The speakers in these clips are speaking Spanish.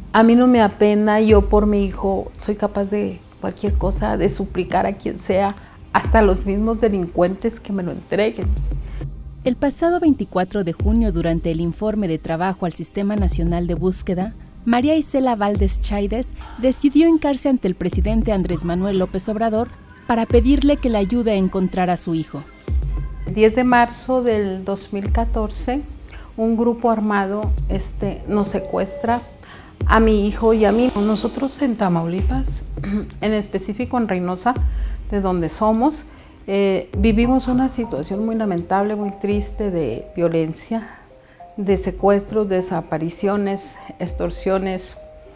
A mí no me apena, yo por mi hijo soy capaz de cualquier cosa, de suplicar a quien sea, hasta los mismos delincuentes que me lo entreguen. El pasado 24 de junio, durante el informe de trabajo al Sistema Nacional de Búsqueda, María Isela Valdés Chaides decidió hincarse ante el presidente Andrés Manuel López Obrador para pedirle que le ayude a encontrar a su hijo. El 10 de marzo del 2014, un grupo armado nos secuestra a mi hijo y a mí. Nosotros en Tamaulipas, en específico en Reynosa, de donde somos, vivimos una situación muy lamentable, muy triste de violencia, de secuestros, desapariciones, extorsiones.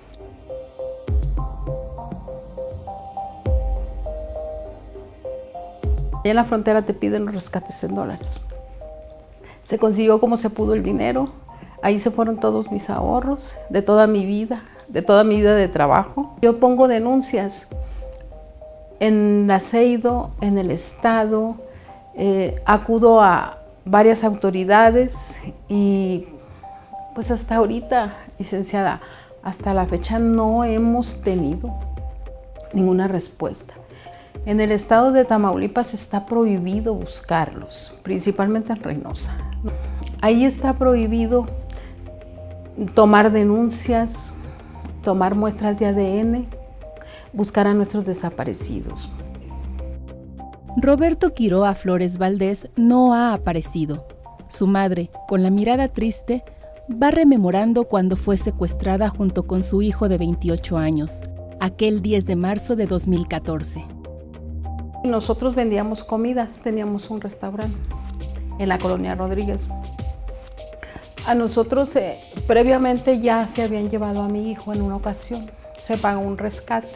Allá en la frontera te piden los rescates en dólares. Se consiguió como se pudo el dinero. Ahí se fueron todos mis ahorros, de toda mi vida de trabajo. Yo pongo denuncias en la CEIDO, en el Estado, acudo a varias autoridades y pues hasta ahorita, licenciada, hasta la fecha no hemos tenido ninguna respuesta. En el estado de Tamaulipas está prohibido buscarlos, principalmente en Reynosa. Ahí está prohibido tomar denuncias, tomar muestras de ADN, buscar a nuestros desaparecidos. Roberto Quiroa Flores Valdés no ha aparecido. Su madre, con la mirada triste, va rememorando cuando fue secuestrada junto con su hijo de 28 años, aquel 10 de marzo de 2014. Nosotros vendíamos comidas, teníamos un restaurante en la colonia Rodríguez. A nosotros previamente ya se habían llevado a mi hijo en una ocasión, se pagó un rescate.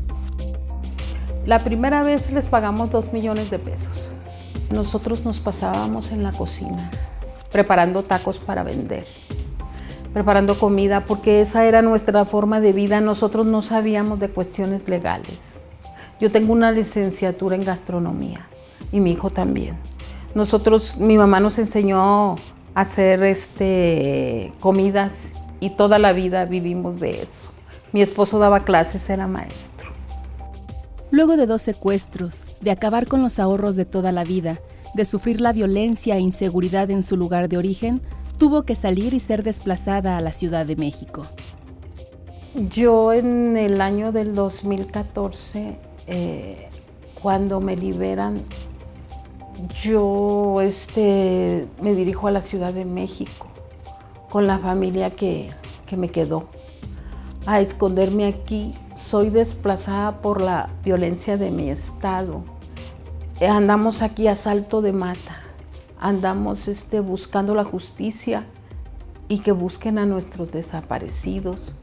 La primera vez les pagamos 2 millones de pesos. Nosotros nos pasábamos en la cocina, preparando tacos para vender, preparando comida, porque esa era nuestra forma de vida. Nosotros no sabíamos de cuestiones legales. Yo tengo una licenciatura en gastronomía y mi hijo también. Mi mamá nos enseñó a hacer comidas y toda la vida vivimos de eso. Mi esposo daba clases, era maestro. Luego de 2 secuestros, de acabar con los ahorros de toda la vida, de sufrir la violencia e inseguridad en su lugar de origen, tuvo que salir y ser desplazada a la Ciudad de México. Yo en el año del 2014, cuando me liberan, yo me dirijo a la Ciudad de México con la familia que me quedó, a esconderme aquí. Soy desplazada por la violencia de mi estado. Andamos aquí a salto de mata, andamos buscando la justicia y que busquen a nuestros desaparecidos.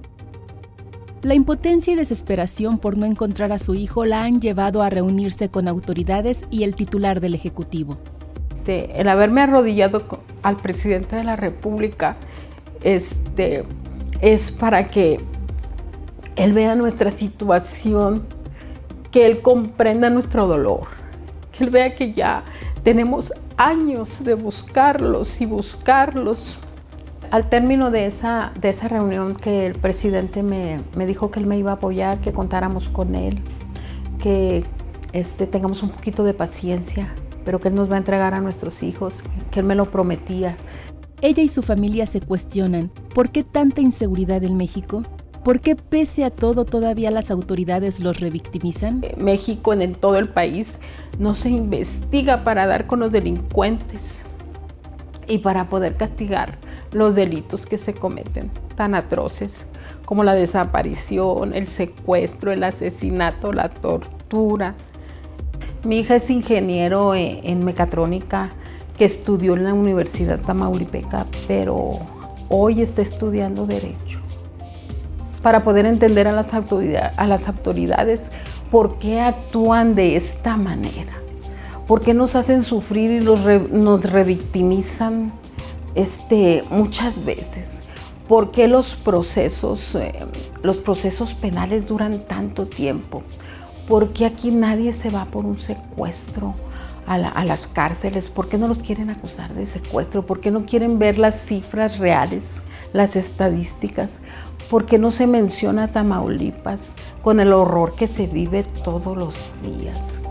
La impotencia y desesperación por no encontrar a su hijo la han llevado a reunirse con autoridades y el titular del Ejecutivo. El haberme arrodillado al presidente de la República es para que él vea nuestra situación, que él comprenda nuestro dolor, que él vea que ya tenemos años de buscarlos y buscarlos. Al término de esa reunión que el presidente me dijo que él me iba a apoyar, que contáramos con él, que tengamos un poquito de paciencia, pero que él nos va a entregar a nuestros hijos, que él me lo prometía. Ella y su familia se cuestionan, ¿por qué tanta inseguridad en México? ¿Por qué pese a todo todavía las autoridades los revictimizan? México, en todo el país, no se investiga para dar con los delincuentes y para poder castigar los delitos que se cometen, tan atroces como la desaparición, el secuestro, el asesinato, la tortura. Mi hija es ingeniero en mecatrónica, que estudió en la Universidad Tamaulipeca, pero hoy está estudiando Derecho, para poder entender a las autoridades por qué actúan de esta manera, por qué nos hacen sufrir y nos revictimizan muchas veces, por qué los procesos penales duran tanto tiempo, por qué aquí nadie se va por un secuestro. a las cárceles? ¿Por qué no los quieren acusar de secuestro? ¿Por qué no quieren ver las cifras reales, las estadísticas? ¿Por qué no se menciona Tamaulipas con el horror que se vive todos los días?